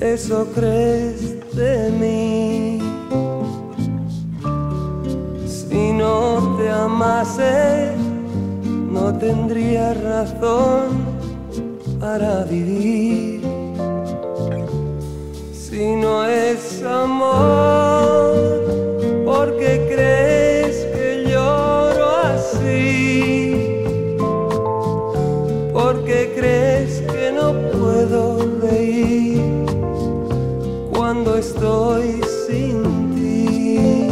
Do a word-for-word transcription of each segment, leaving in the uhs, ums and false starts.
Eso crees de mí. Si no te amase, no tendría razón para vivir. Si no es amor, ¿por qué crees que lloro así? ¿Por qué crees que no puedo reír cuando estoy sin ti?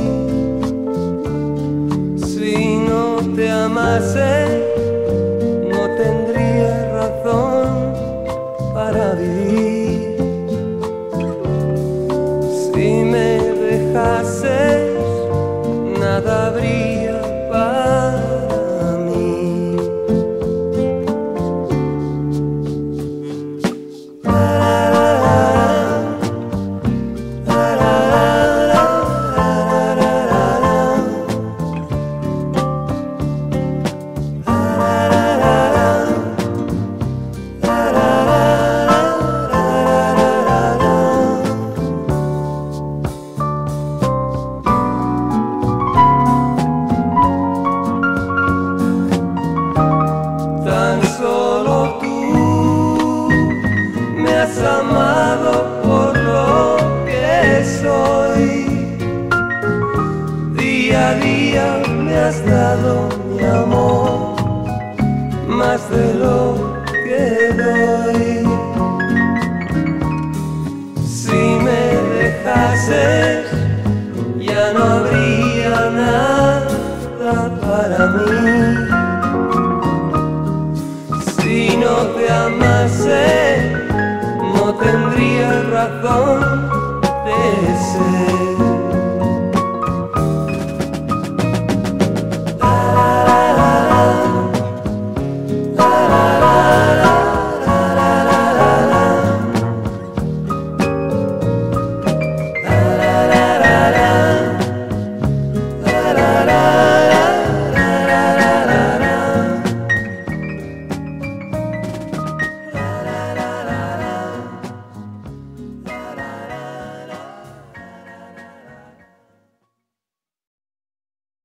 Si no te amase, no tendría razón para vivir. Si me dejases, nada habría para mí. Solo tú me has amado por lo que soy. Día a día me has dado mi amor, más de lo que doy. Si me dejases, ya no habría nada para mí. Si no te amase, no tendría razón